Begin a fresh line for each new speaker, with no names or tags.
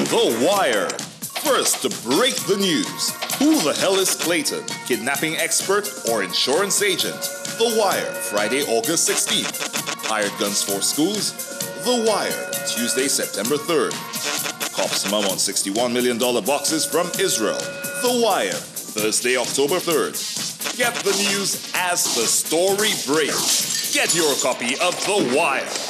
The Wire. First to break the news. Who the hell is Clayton? Kidnapping expert or insurance agent? The Wire, Friday, August 16th. Hired guns for schools? The Wire, Tuesday, September 3rd. Cops mum on $61 million boxes from Israel. The Wire, Thursday, October 3rd. Get the news as the story breaks. Get your copy of The Wire.